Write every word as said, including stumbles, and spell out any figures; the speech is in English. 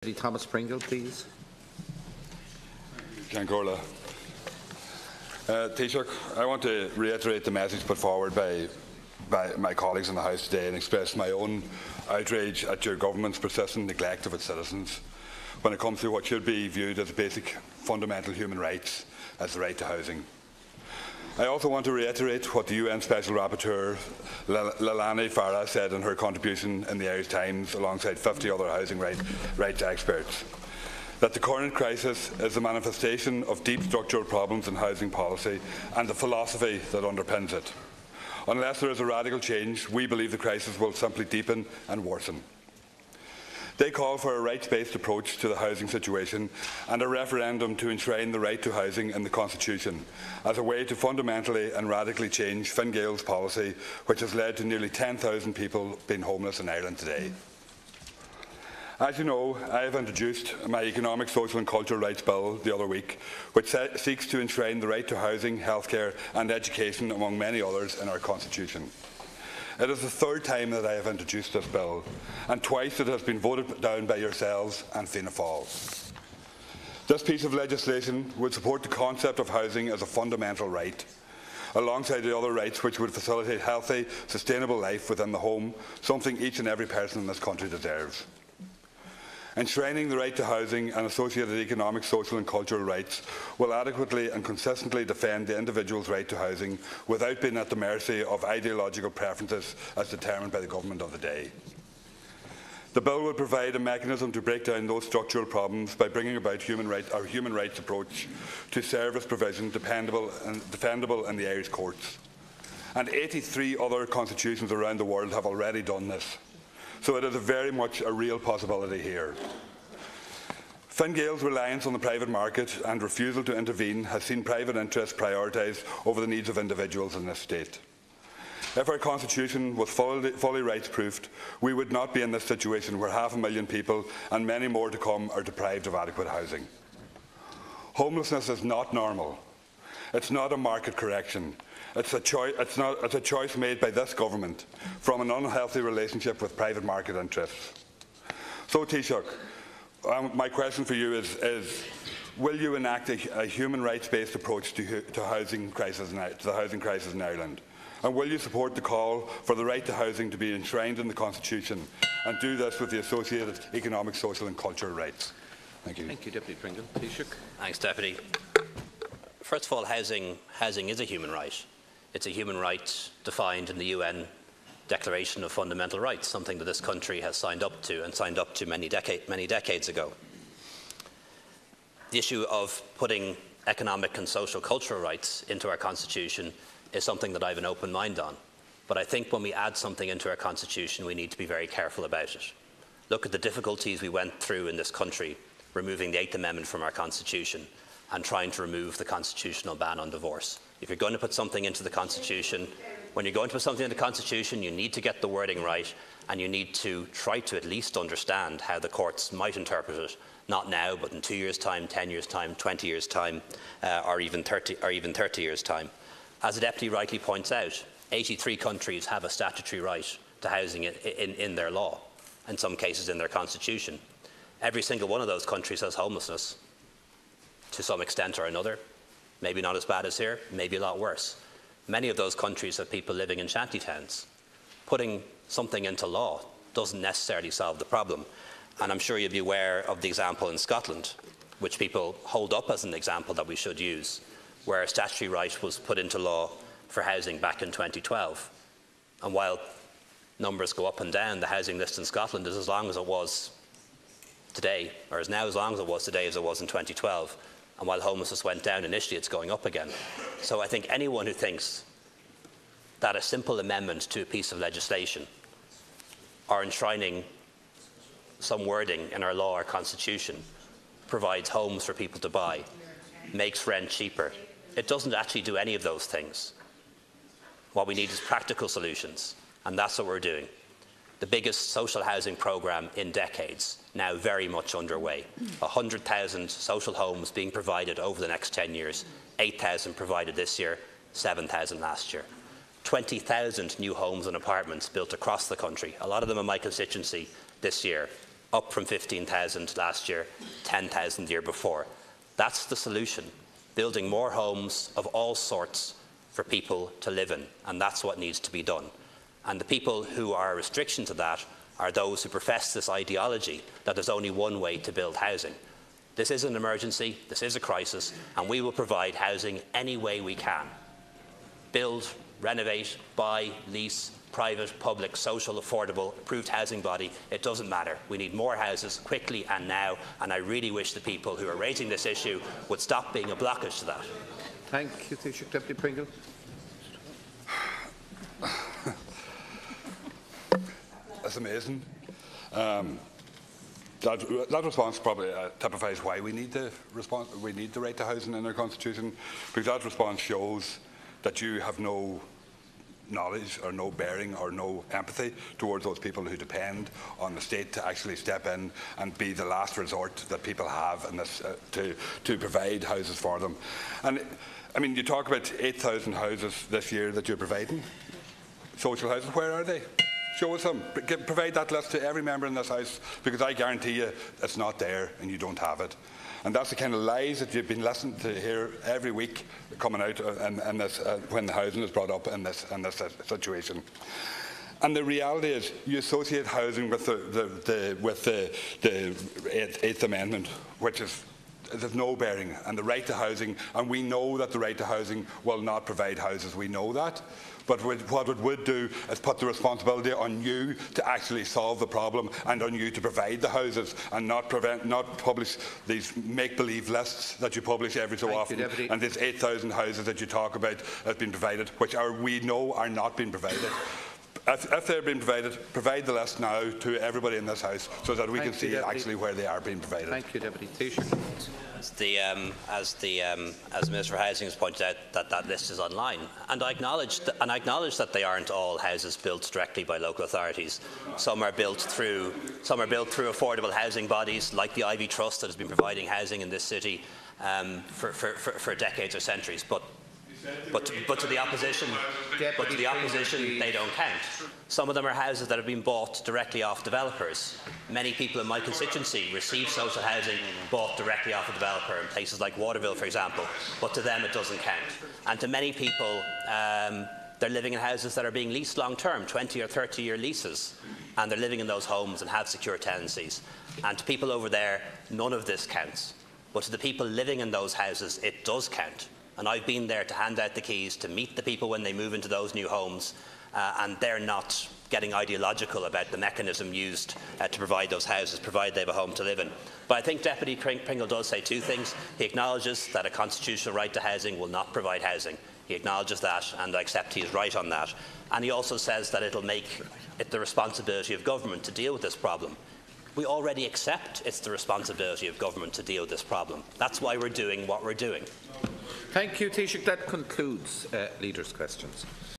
Thomas Pringle, please. Giancola. Uh, Taoiseach, I want to reiterate the message put forward by, by my colleagues in the House today and express my own outrage at your government's persistent neglect of its citizens when it comes to what should be viewed as basic fundamental human rights as the right to housing. I also want to reiterate what the U N Special Rapporteur Lalani Farah said in her contribution in the Irish Times alongside fifty other housing right, rights experts, that the current crisis is a manifestation of deep structural problems in housing policy and the philosophy that underpins it. Unless there is a radical change, we believe the crisis will simply deepen and worsen. They call for a rights-based approach to the housing situation and a referendum to enshrine the right to housing in the Constitution as a way to fundamentally and radically change Fine Gael's policy, which has led to nearly ten thousand people being homeless in Ireland today. As you know, I have introduced my Economic, Social and Cultural Rights Bill the other week, which seeks to enshrine the right to housing, healthcare and education, among many others, in our Constitution. It is the third time that I have introduced this bill, and twice it has been voted down by yourselves and Fianna Fáil. This piece of legislation would support the concept of housing as a fundamental right, alongside the other rights which would facilitate healthy, sustainable life within the home, something each and every person in this country deserves. Enshrining the right to housing and associated economic, social and cultural rights will adequately and consistently defend the individual's right to housing without being at the mercy of ideological preferences as determined by the government of the day. The bill will provide a mechanism to break down those structural problems by bringing about human right, our human rights approach to service provision dependable and defendable in the Irish courts. And eighty-three other constitutions around the world have already done this. So it is a very much a real possibility here. Fine Gael's reliance on the private market and refusal to intervene has seen private interests prioritised over the needs of individuals in this state. If our Constitution was fully, fully rights-proofed, we would not be in this situation where half a million people and many more to come are deprived of adequate housing. Homelessness is not normal. It's not a market correction. It's a, choi it's, not, it's a choice made by this government from an unhealthy relationship with private market interests. So, Taoiseach, um, my question for you is, is will you enact a, a human rights-based approach to, to, housing crisis in, to the housing crisis in Ireland? And will you support the call for the right to housing to be enshrined in the Constitution and do this with the associated economic, social and cultural rights? Thank you. Thank you, Deputy Pringle. Taoiseach. Thanks, Deputy. First of all, housing, housing is a human right. It's a human right defined in the U N Declaration of Fundamental Rights, something that this country has signed up to and signed up to many, decade, many decades ago. The issue of putting economic and social cultural rights into our Constitution is something that I have an open mind on. But I think when we add something into our Constitution, we need to be very careful about it. Look at the difficulties we went through in this country, removing the Eighth Amendment from our Constitution and trying to remove the constitutional ban on divorce. If you're going to put something into the Constitution, when you're going to put something into the Constitution, you need to get the wording right, and you need to try to at least understand how the courts might interpret it, not now, but in two years' time, ten years' time, twenty years' time, uh, or even thirty, or even thirty years' time. As the Deputy rightly points out, eighty-three countries have a statutory right to housing in, in, in their law, in some cases in their Constitution. Every single one of those countries has homelessness, to some extent or another. Maybe not as bad as here, maybe a lot worse. Many of those countries have people living in shantytowns. Putting something into law doesn't necessarily solve the problem. And I'm sure you'll be aware of the example in Scotland, which people hold up as an example that we should use, where a statutory right was put into law for housing back in twenty twelve. And while numbers go up and down, the housing list in Scotland is as long as it was today, or is now as long as it was today as it was in twenty twelve. And while homelessness went down initially, it's going up again. So I think anyone who thinks that a simple amendment to a piece of legislation or enshrining some wording in our law or constitution provides homes for people to buy, makes rent cheaper, it doesn't actually do any of those things. What we need is practical solutions, and that's what we're doing. The biggest social housing programme in decades, now very much underway. one hundred thousand social homes being provided over the next ten years, eight thousand provided this year, seven thousand last year. twenty thousand new homes and apartments built across the country, a lot of them in my constituency this year. up from fifteen thousand last year, ten thousand the year before. That's the solution, building more homes of all sorts for people to live in, and that's what needs to be done. And the people who are a restriction to that are those who profess this ideology that there's only one way to build housing. This is an emergency, this is a crisis, and we will provide housing any way we can. Build, renovate, buy, lease, private, public, social, affordable, approved housing body, it doesn't matter. We need more houses quickly and now, and I really wish the people who are raising this issue would stop being a blockage to that. Thank you, Taoiseach. Deputy Pringle. That's amazing. Um, that, that response probably uh, typifies why we need the response, we need the right to housing in our constitution, because that response shows that you have no knowledge or no bearing or no empathy towards those people who depend on the state to actually step in and be the last resort that people have in this, uh, to, to provide houses for them. And I mean, you talk about eight thousand houses this year that you're providing. Social houses, where are they? Show us them. Give, provide that list to every member in this House, because I guarantee you it's not there and you don't have it. And that's the kind of lies that you've been listening to here every week coming out in, in this, uh, when the housing is brought up in this, in this situation. And the reality is, you associate housing with the, the, the, with the, the eighth, eighth Amendment, which is there's no bearing, and the right to housing, and we know that the right to housing will not provide houses, we know that. But what it would do is put the responsibility on you to actually solve the problem and on you to provide the houses, and not prevent, not publish these make-believe lists that you publish every so Thank often. you, and these eight thousand houses that you talk about have been provided, which are, we know are not being provided. If, if they're being provided, provide the list now to everybody in this House so that we Thank can see you, Deputy. actually where they are being provided. Thank you, Deputy Taoiseach. As the, um, as the, um, as the Minister for Housing has pointed out, that that list is online, and I acknowledge that, and I acknowledge that they aren't all houses built directly by local authorities. Some are built through, some are built through affordable housing bodies like the Ivy Trust that has been providing housing in this city um, for, for, for, for decades or centuries. But But, but to the opposition, but to the opposition, they don't count. Some of them are houses that have been bought directly off developers. Many people in my constituency receive social housing bought directly off a developer in places like Waterville, for example. But to them, it doesn't count. And to many people, um, they're living in houses that are being leased long-term, twenty or thirty-year leases, and they're living in those homes and have secure tenancies. And to people over there, none of this counts. But to the people living in those houses, it does count. And I've been there to hand out the keys, to meet the people when they move into those new homes, uh, and they're not getting ideological about the mechanism used uh, to provide those houses, provided they have a home to live in. But I think Deputy Pringle does say two things. He acknowledges that a constitutional right to housing will not provide housing. He acknowledges that, and I accept he is right on that. And he also says that it will make it the responsibility of government to deal with this problem. We already accept it's the responsibility of government to deal with this problem. That's why we're doing what we're doing. Thank you, Taoiseach. That concludes uh, Leaders' Questions.